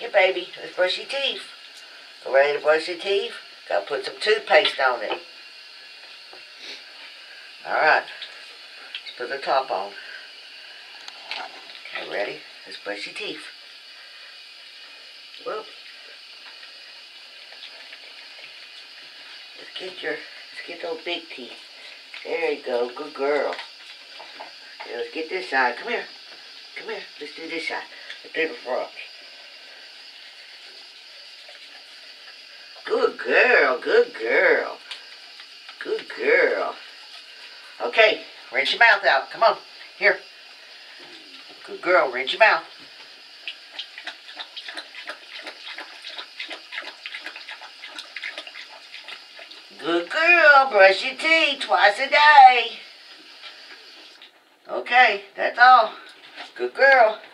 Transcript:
it, baby. Let's brush your teeth. Go ready to brush your teeth? Gotta put some toothpaste on it. Alright. Let's put the top on. Okay, ready? Let's brush your teeth. Whoop. Let's get those big teeth. There you go. Good girl. Okay, let's get this side. Come here. Come here. Let's do this side. Let's do the front. Good girl. Good girl. Good girl. Okay. Rinse your mouth out. Come on. Here. Good girl. Rinse your mouth. Good girl. Brush your teeth twice a day. Okay. That's all. Good girl.